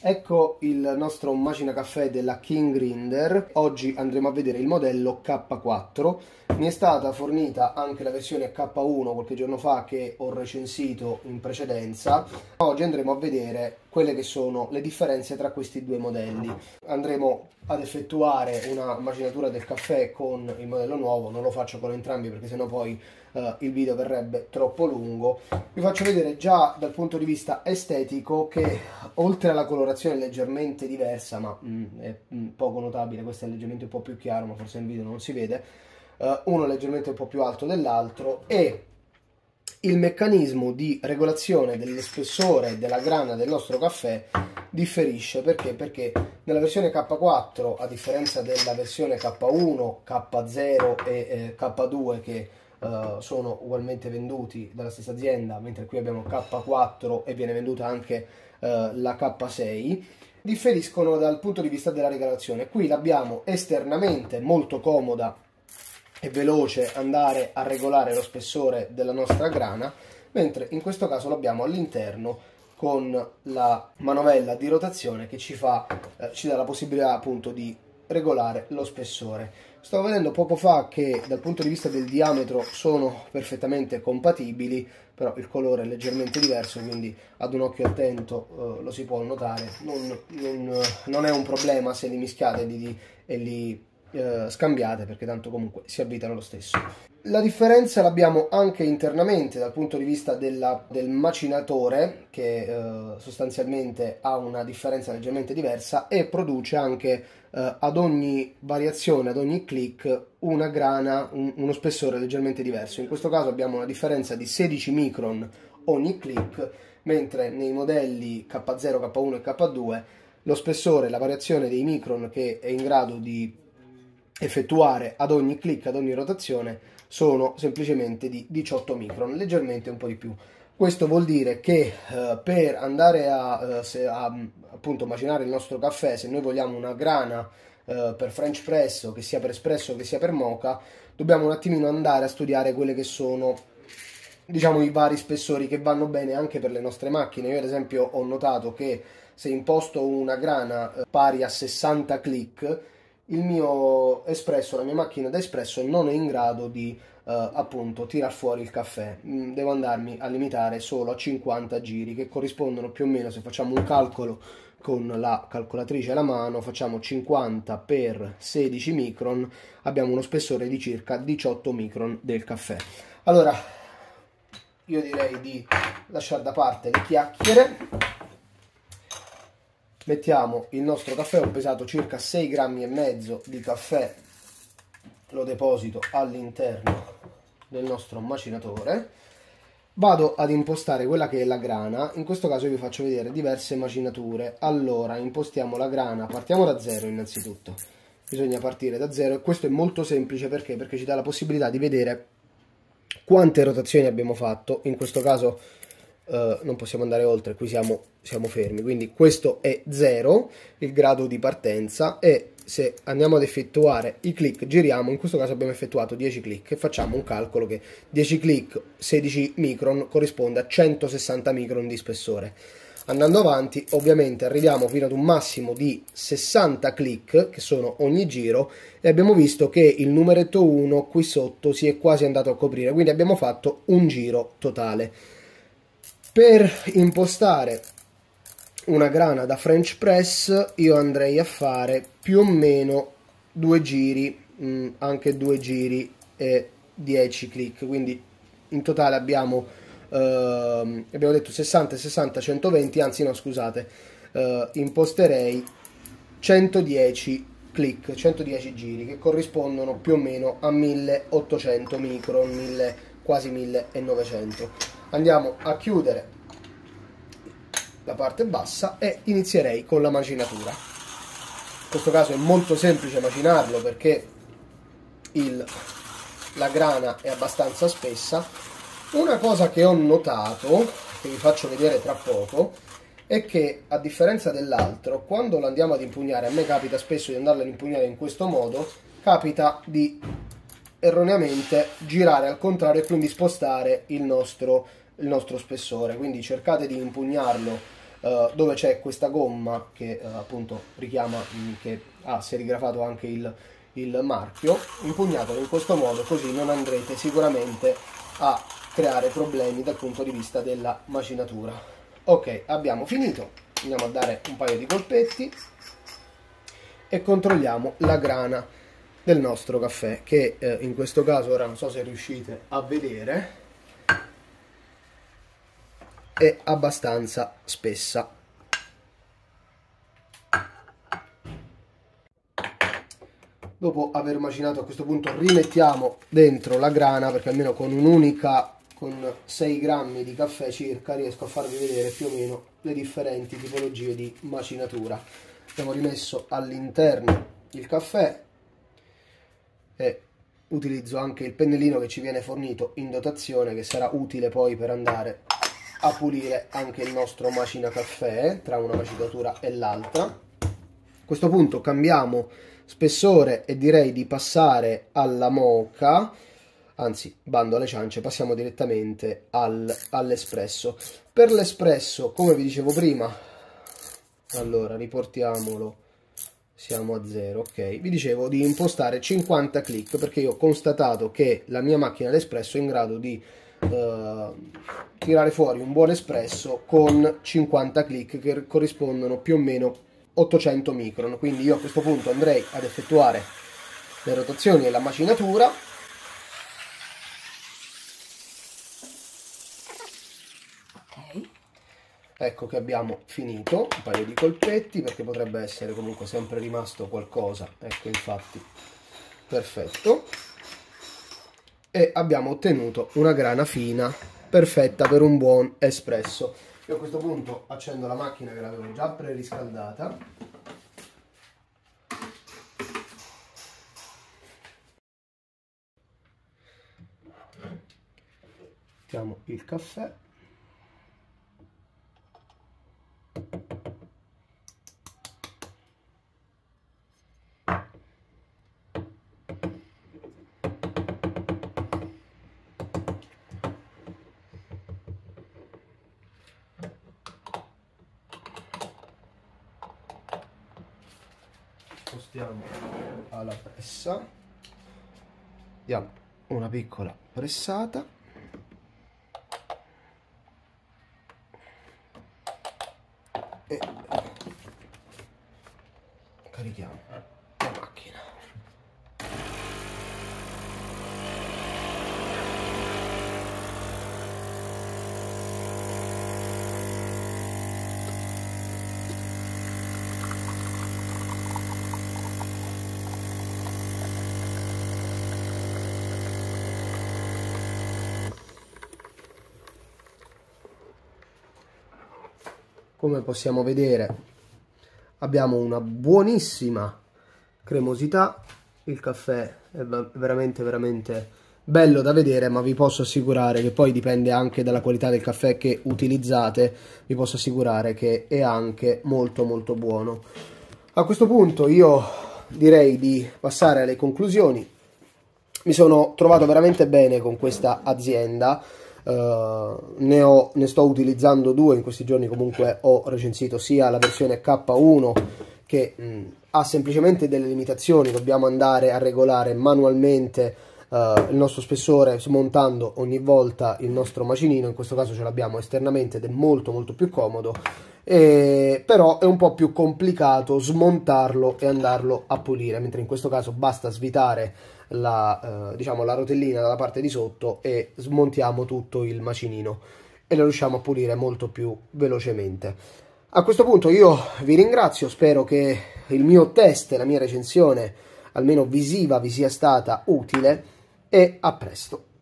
Ecco il nostro macina caffè della King Grinder. Oggi andremo a vedere il modello K4. Mi è stata fornita anche la versione K1 qualche giorno fa che ho recensito in precedenza. Oggi andremo a vedere quelle che sono le differenze tra questi due modelli. Andremo ad effettuare una macinatura del caffè con il modello nuovo, non lo faccio con entrambi perché sennò poi il video verrebbe troppo lungo. Vi faccio vedere già dal punto di vista estetico che oltre alla colorazione leggermente diversa, ma è poco notabile, questo è leggermente un po' più chiaro, ma forse nel video non si vede, uno leggermente un po' più alto dell'altro, e il meccanismo di regolazione dello spessore della grana del nostro caffè differisce. Perché nella versione K4, a differenza della versione K1, K0 e K2 che sono ugualmente venduti dalla stessa azienda, mentre qui abbiamo K4 e viene venduta anche la K6, differiscono dal punto di vista della regolazione. Qui l'abbiamo esternamente molto comoda e veloce andare a regolare lo spessore della nostra grana, mentre in questo caso l'abbiamo all'interno con la manovella di rotazione che ci dà la possibilità appunto di regolare lo spessore. Stavo vedendo poco fa che dal punto di vista del diametro sono perfettamente compatibili, però il colore è leggermente diverso, quindi ad un occhio attento lo si può notare. Non è un problema se li mischiate e li scambiate, perché tanto comunque si avvitano lo stesso. La differenza l'abbiamo anche internamente dal punto di vista del macinatore, che sostanzialmente ha una differenza leggermente diversa e produce anche ad ogni variazione, ad ogni click, una grana, uno spessore leggermente diverso. In questo caso abbiamo una differenza di 16 micron ogni click, mentre nei modelli K0, K1 e K2 lo spessore, la variazione dei micron che è in grado di effettuare ad ogni click, ad ogni rotazione, sono semplicemente di 18 micron, leggermente un po' di più. Questo vuol dire che per andare a appunto macinare il nostro caffè, se noi vogliamo una grana per French press, o che sia per espresso o che sia per moka, dobbiamo un attimino andare a studiare quelle che sono, diciamo, i vari spessori che vanno bene anche per le nostre macchine. Io ad esempio ho notato che se imposto una grana pari a 60 click, il mio espresso, la mia macchina da espresso non è in grado di appunto tirar fuori il caffè. Devo andarmi a limitare solo a 50 giri, che corrispondono più o meno, se facciamo un calcolo con la calcolatrice alla mano, facciamo 50 per 16 micron, abbiamo uno spessore di circa 18 micron del caffè. Allora io direi di lasciare da parte le chiacchiere. Mettiamo il nostro caffè, ho pesato circa 6,5 grammi di caffè, lo deposito all'interno del nostro macinatore, vado ad impostare quella che è la grana. In questo caso vi faccio vedere diverse macinature. Allora, impostiamo la grana, partiamo da zero innanzitutto, bisogna partire da zero, e questo è molto semplice perché ci dà la possibilità di vedere quante rotazioni abbiamo fatto. In questo caso non possiamo andare oltre, qui siamo fermi, quindi questo è 0, il grado di partenza, e se andiamo ad effettuare i click, giriamo. In questo caso abbiamo effettuato 10 click e facciamo un calcolo che 10 click 16 micron corrisponde a 160 micron di spessore. Andando avanti ovviamente arriviamo fino ad un massimo di 60 click, che sono ogni giro, e abbiamo visto che il numeretto 1 qui sotto si è quasi andato a coprire, quindi abbiamo fatto un giro totale. Per impostare una grana da French press io andrei a fare più o meno 2 giri, anche 2 giri e 10 click, quindi in totale abbiamo detto 60, 60, 120, anzi no scusate, imposterei 110 click, 110 giri, che corrispondono più o meno a 1800 micron, quasi 1900. Andiamo a chiudere la parte bassa e inizierei con la macinatura. In questo caso è molto semplice macinarlo perché la grana è abbastanza spessa. Una cosa che ho notato, che vi faccio vedere tra poco, è che a differenza dell'altro, quando lo andiamo ad impugnare, a me capita spesso di andarlo ad impugnare in questo modo, capita di erroneamente girare al contrario e quindi spostare il nostro spessore. Quindi cercate di impugnarlo dove c'è questa gomma che appunto richiama, che ha serigrafato anche il marchio. Impugnatelo in questo modo, così non andrete sicuramente a creare problemi dal punto di vista della macinatura. Ok, abbiamo finito, andiamo a dare un paio di colpetti e controlliamo la grana del nostro caffè, che in questo caso, ora non so se riuscite a vedere, è abbastanza spessa. Dopo aver macinato, a questo punto rimettiamo dentro la grana, perché almeno con con 6 grammi di caffè circa riesco a farvi vedere più o meno le differenti tipologie di macinatura. Abbiamo rimesso all'interno il caffè e utilizzo anche il pennellino che ci viene fornito in dotazione, che sarà utile poi per andare a pulire anche il nostro macinacaffè tra una macinatura e l'altra. A questo punto cambiamo spessore e direi di passare alla moka, anzi bando alle ciance, passiamo direttamente all'espresso. Per l'espresso, come vi dicevo prima, allora riportiamolo, siamo a 0, ok, vi dicevo di impostare 50 click, perché io ho constatato che la mia macchina d'espresso è in grado di tirare fuori un buon espresso con 50 click, che corrispondono più o meno 800 micron. Quindi io a questo punto andrei ad effettuare le rotazioni e la macinatura. Ok. Ecco che abbiamo finito, un paio di colpetti, perché potrebbe essere comunque sempre rimasto qualcosa. Ecco, infatti, perfetto. E abbiamo ottenuto una grana fina, perfetta per un buon espresso. Io a questo punto accendo la macchina, che l'avevo già preriscaldata. Mettiamo il caffè. Spostiamo alla pressa, diamo una piccola pressata e carichiamo la macchina. Come possiamo vedere abbiamo una buonissima cremosità, il caffè è veramente bello da vedere, ma vi posso assicurare che poi dipende anche dalla qualità del caffè che utilizzate, vi posso assicurare che è anche molto buono. A questo punto io direi di passare alle conclusioni. Mi sono trovato veramente bene con questa azienda. Ne sto utilizzando 2 in questi giorni. Comunque ho recensito sia la versione K1, che ha semplicemente delle limitazioni, dobbiamo andare a regolare manualmente il nostro spessore smontando ogni volta il nostro macinino. In questo caso ce l'abbiamo esternamente ed è molto più comodo, però è un po' più complicato smontarlo e andarlo a pulire, mentre in questo caso basta svitare diciamo la rotellina dalla parte di sotto e smontiamo tutto il macinino e lo riusciamo a pulire molto più velocemente. A questo punto io vi ringrazio, spero che il mio test e la mia recensione almeno visiva vi sia stata utile e a presto.